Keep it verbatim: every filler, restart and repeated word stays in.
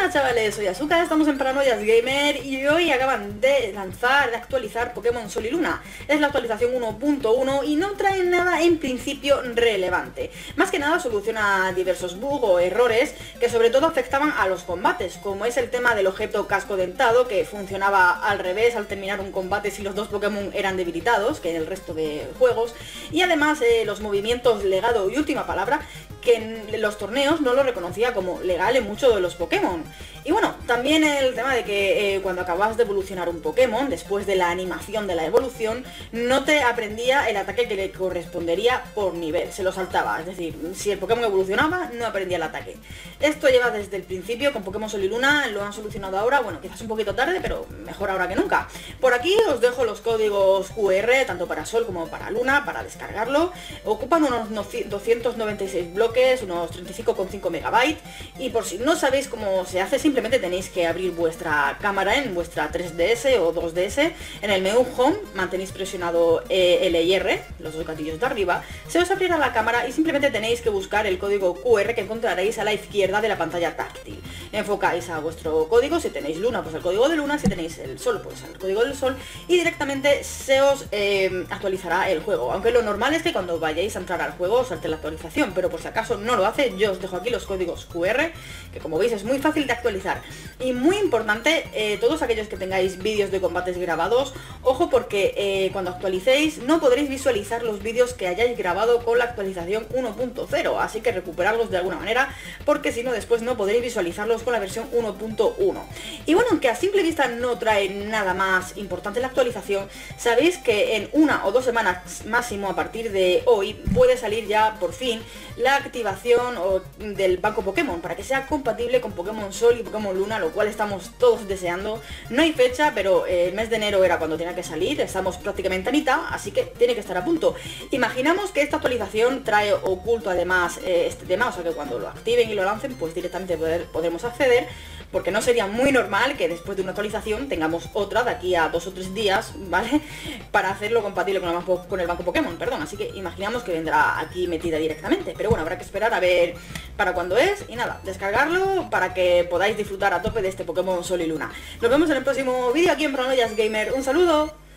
Hola chavales, soy Asuka, estamos en Paranoias Gamer y hoy acaban de lanzar, de actualizar Pokémon Sol y Luna. Es la actualización uno punto uno y no trae nada en principio relevante. Más que nada soluciona diversos bugs o errores que sobre todo afectaban a los combates, como es el tema del objeto casco dentado, que funcionaba al revés al terminar un combate si los dos Pokémon eran debilitados, que en el resto de juegos. Y además eh, los movimientos legado y última palabra, que en los torneos no lo reconocía como legal en muchos de los Pokémon. Y bueno, también el tema de que eh, cuando acabas de evolucionar un Pokémon, después de la animación de la evolución, no te aprendía el ataque que le correspondería por nivel, se lo saltaba, es decir, si el Pokémon evolucionaba, no aprendía el ataque. Esto lleva desde el principio con Pokémon Sol y Luna, lo han solucionado ahora, bueno, quizás un poquito tarde, pero mejor ahora que nunca. Por aquí os dejo los códigos Q R, tanto para Sol como para Luna, para descargarlo. Ocupan unos doscientos noventa y seis bloques, unos treinta y cinco coma cinco megabytes, y por si no sabéis cómo se hace, simplemente tenéis que abrir vuestra cámara en vuestra tres D S o dos D S, en el menú Home, mantenéis presionado eh, L y R, los dos gatillos de arriba, se os abrirá la cámara y simplemente tenéis que buscar el código Q R que encontraréis a la izquierda de la pantalla táctil. Enfocáis a vuestro código, si tenéis Luna, pues el código de Luna, si tenéis el Sol, pues el código del Sol, y directamente se os eh, actualizará el juego, aunque lo normal es que cuando vayáis a entrar al juego os salte la actualización, pero por si acaso no lo hace, yo os dejo aquí los códigos Q R, que como veis es muy fácil de actualizar. Y muy importante, eh, todos aquellos que tengáis vídeos de combates grabados, ojo porque eh, cuando actualicéis no podréis visualizar los vídeos que hayáis grabado con la actualización uno punto cero, así que recuperarlos de alguna manera, porque si no después no podréis visualizarlos con la versión uno punto uno. Y bueno, aunque a simple vista no trae nada más importante la actualización, sabéis que en una o dos semanas máximo a partir de hoy puede salir ya por fin la activación o, del banco Pokémon, para que sea compatible con Pokémon Sol y Pokémon Luna, lo cual estamos todos deseando. No hay fecha, pero eh, el mes de enero era cuando tenía que salir, estamos prácticamente a mitad, así que tiene que estar a punto. Imaginamos que esta actualización trae oculto además eh, este tema, o sea que cuando lo activen y lo lancen, pues directamente poder, podremos acceder, porque no sería muy normal que después de una actualización tengamos otra de aquí a dos o tres días, ¿vale? Para hacerlo compatible con el, banco, con el banco Pokémon, perdón, así que imaginamos que vendrá aquí metida directamente, pero bueno, habrá que esperar a ver para cuándo es, y nada, descargarlo para que podáis disfrutar a tope de este Pokémon Sol y Luna. Nos vemos en el próximo vídeo aquí en Paranoias Gamer, un saludo.